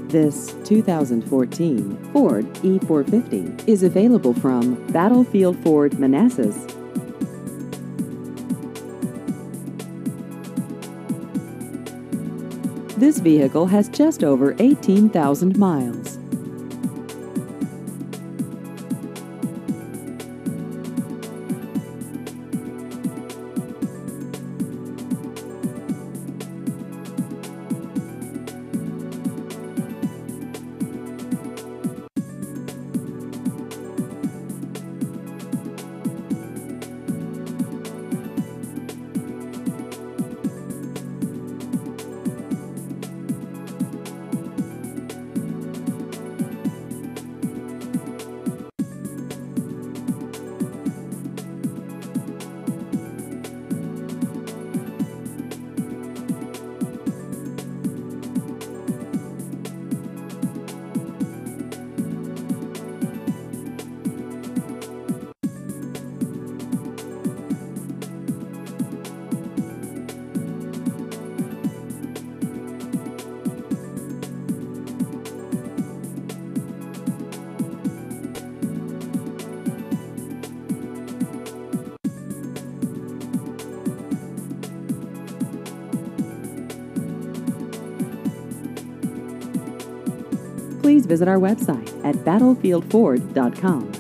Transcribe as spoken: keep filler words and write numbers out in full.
This two thousand fourteen Ford E four fifty is available from Battlefield Ford Manassas. This vehicle has just over eighteen thousand miles. Please visit our website at battlefield ford dot com.